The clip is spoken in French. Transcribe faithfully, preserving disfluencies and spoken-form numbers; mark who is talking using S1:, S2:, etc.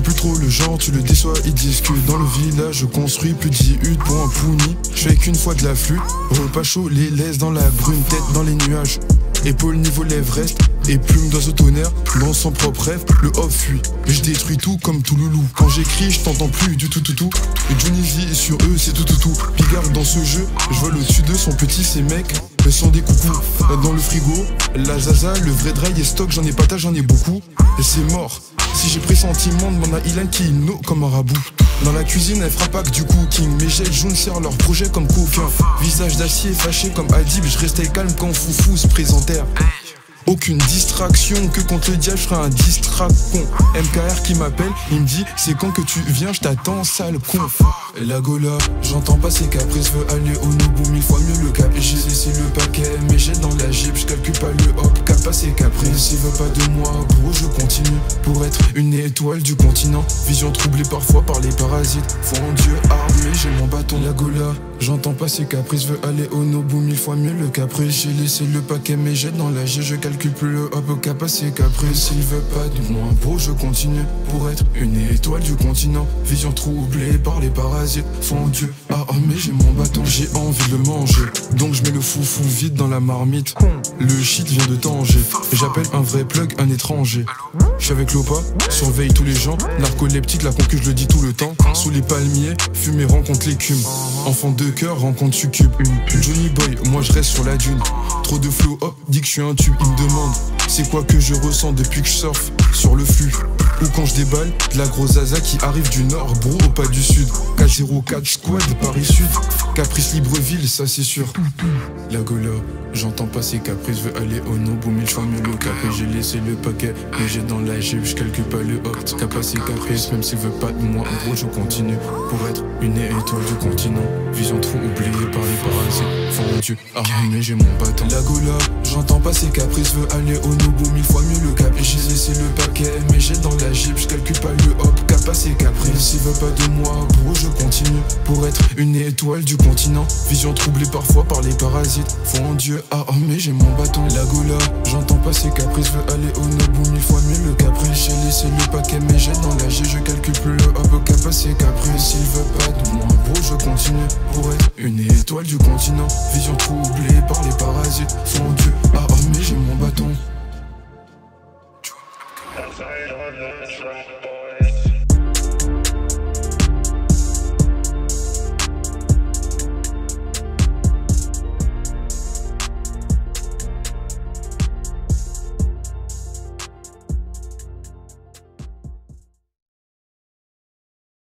S1: suis plus trop le genre, tu le déçois, ils disent que dans le village je construis plus de dix huttes pour un pouni. Je fais qu'une fois de la flûte, repas chaud, les laisse dans la brune, tête dans les nuages. Épaule niveau l'Everest, et plume d'oiseau tonnerre, dans son propre rêve, le off fuit. Je détruis tout comme tout loulou. Quand j'écris, je t'entends plus du tout tout tout. Et Johnny V sur eux, c'est tout tout tout. Bigard dans ce jeu, je vois au-dessus d'eux son petit, ces mecs sont des coucous. Dans le frigo, la zaza, le vrai dry et stock, j'en ai pas tas, j'en ai beaucoup. Et c'est mort. Si j'ai pressentiment, demande à Ilan qui no comme un rabout. Dans la cuisine, elle frappe du cooking. Mes gels jaunes serrent leur projet comme coquin. Visage d'acier, fâché comme Adib. Je restais calme quand Foufou se présentèrent. Aucune distraction, que contre le diable je ferai un distracon. M K R qui m'appelle, il me dit c'est quand que tu viens, je t'attends sale con. Et la gola, j'entends pas ses caprices, veut aller au Nobu mille fois mieux le cap. J'ai laissé le paquet, mais j'ai dans la jeep, je calcule pas le hop, cap pas ses caprices. Il veut pas de moi, bro, je continue pour être une étoile du continent. Vision troublée parfois par les parasites. Foi en Dieu armé, j'ai mon bâton. La gola, j'entends pas ses caprices, veut aller au Nobu mille fois mieux le caprice. J'ai laissé le paquet, mais j'ai dans la jeep, je calcule plus le hop, cap pas ses caprices. Il veut pas de moi, bro, je continue pour être une étoile du continent. Vision troublée par les parasites. Fondu, ah oh mais j'ai mon bâton, j'ai envie de le manger. Donc je mets le foufou vide dans la marmite. Le shit vient de Tanger. Et j'appelle un vrai plug, un étranger. Je suis avec l'Opa, surveille tous les gens. Narcoleptique, la concu, je le dis tout le temps. Sous les palmiers, fumer rencontre l'écume. Enfant de cœur, rencontre succube. Johnny Boy, moi je reste sur la dune. Trop de flow, hop, dit que je suis un tube. Il me demande, c'est quoi que je ressens depuis que je surfe sur le flux. Ou quand je déballe, de la grosse zaza qui arrive du nord, bro, au pas du sud. quatre zéro quatre squad, Paris Sud. Caprice Libreville, ça c'est sûr. La gola, j'entends pas ses caprices, veut aller au Nobu mille fois mieux le cap. Et j'ai laissé le paquet, mais j'ai dans la jeep, je calcule pas le hop. Cap pas ses caprices, même s'il veut pas de moi, gros, je continue pour être une étoile du continent. Vision trop oubliée par les parasites. Fondu, armé, j'ai mon bâton. La gola, j'entends pas ses caprices, veut aller au Nobu mille fois mieux le cap. Et j'ai laissé le paquet, mais j'ai dans la jeep, je calcule pas le hop. Cap pas ses caprices, s'il veut pas de moi, bro, je continue pour être une étoile du continent. Vision troublée parfois par les parasites. Foi en Dieu, ah oh mais j'ai mon bâton. La gola, j'entends pas ses caprices, veut aller au Nobu mille fois mieux le caprice. J'ai laissé le paquet, mais j'ai dans la G, je calcule plus le hop. Cap pas ses caprices, s'il veut pas de moi, bro, je continue pour être une étoile du continent. Vision troublée par les parasites. Foi en Dieu, ah oh mais j'ai mon bâton.